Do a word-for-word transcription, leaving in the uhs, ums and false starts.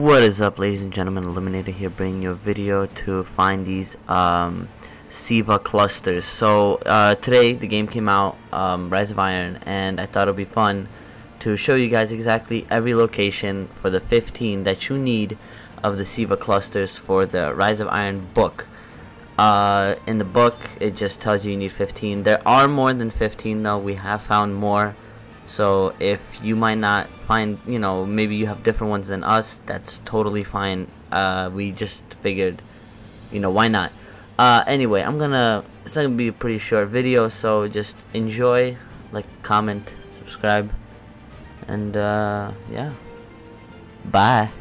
What is up, ladies and gentlemen? Eliminator here, bringing you a video to find these um, SIVA clusters. So uh, today the game came out, um, Rise of Iron, and I thought it would be fun to show you guys exactly every location for the fifteen that you need of the SIVA clusters for the Rise of Iron book. Uh, in the book, it just tells you you need fifteen. There are more than fifteen though. We have found more. So if you might not find, you know, maybe you have different ones than us, that's totally fine. Uh, we just figured, you know, why not? Uh, anyway, I'm gonna, it's gonna be a pretty short video, so just enjoy, like, comment, subscribe, and uh, yeah, bye.